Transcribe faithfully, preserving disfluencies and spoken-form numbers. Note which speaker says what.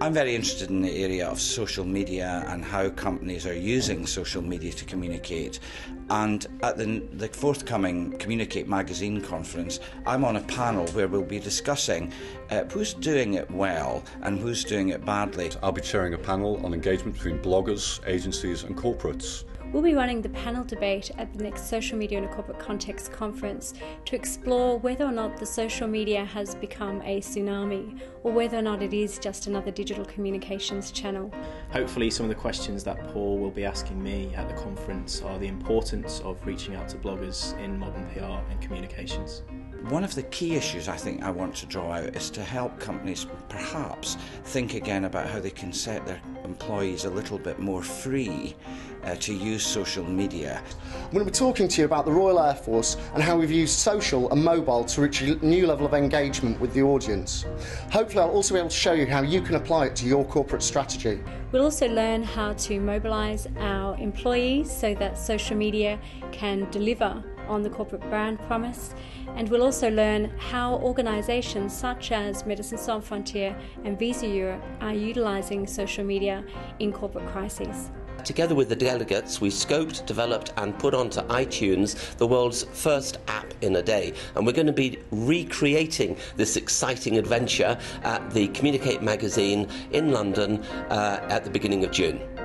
Speaker 1: I'm very interested in the area of social media and how companies are using social media to communicate. And at the, the forthcoming Communicate Magazine conference, I'm on a panel where we'll be discussing uh, who's doing it well and who's doing it badly.
Speaker 2: I'll be chairing a panel on engagement between bloggers, agencies and corporates.
Speaker 3: We'll be running the panel debate at the next Social Media in a Corporate Context conference to explore whether or not the social media has become a tsunami or whether or not it is just another digital communications channel.
Speaker 4: Hopefully some of the questions that Paul will be asking me at the conference are the importance of reaching out to bloggers in modern P R and communications.
Speaker 1: One of the key issues I think I want to draw out is to help companies perhaps think again about how they can set their employees a little bit more free uh, to use social media.
Speaker 5: I'm going to be talking to you about the Royal Air Force and how we've used social and mobile to reach a new level of engagement with the audience. Hopefully I'll also be able to show you how you can apply it to your corporate strategy.
Speaker 3: We'll also learn how to mobilise our employees so that social media can deliver on the corporate brand promise, and we'll also learn how organisations such as Médecins Sans Frontières and Visa Europe are utilising social media in corporate crises.
Speaker 6: Together with the delegates, we scoped, developed and put onto iTunes the world's first app in a day, and we're going to be recreating this exciting adventure at the Communicate magazine in London uh, at the beginning of June.